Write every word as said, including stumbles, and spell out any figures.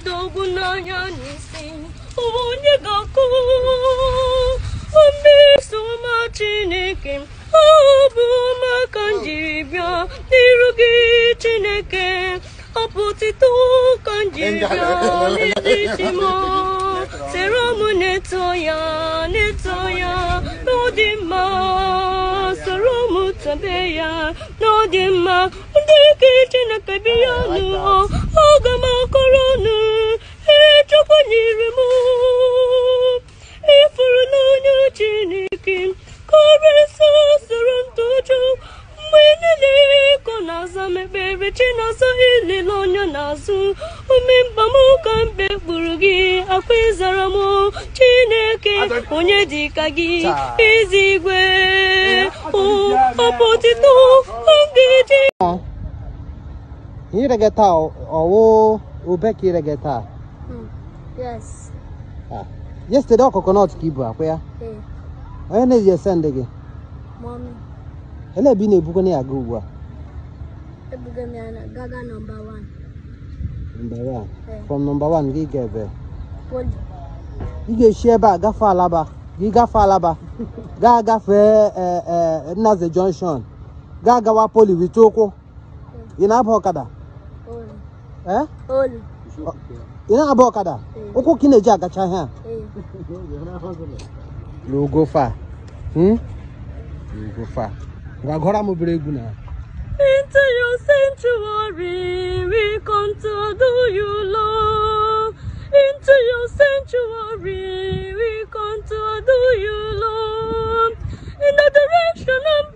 dogunanya nisi onye gako omeso ma Chineke obu maka njiribia nirugi Chineke oputito kanjiribia nitimo seromu netoya netoya nodima seromu tabeya nodima ndiki Chineke biyanu ogama koronu echoko nyirimu ifurunanya Chineke koresa serontojo mwenele konaza mebere chinaza ililonya nazu umimba mukambe burugi akwizaramo Chineke onye dika gi izigwe o apotito ngiti Here get out or back here get out. Yes. Ah. Yesterday coconut keeper where? Hey. When is your send again? Mommy. Hello, been a book on your go. Gaga number one. Number one. Hey. From number one, we gave it. What? You get share back, Gafa Laba. You Gafa Laba. Gaga fair, uh, Nazi Junction. Gaga Wapoli with Toko. In Abokada. Eh? Oli. In Abokada. Oko Kineja Gacha. You go far. Hmm? You go far. Gagora Mubreguna. Into your sanctuary, we come to adore you, Lord. Into your sanctuary, we come to adore you, Lord. In the direction of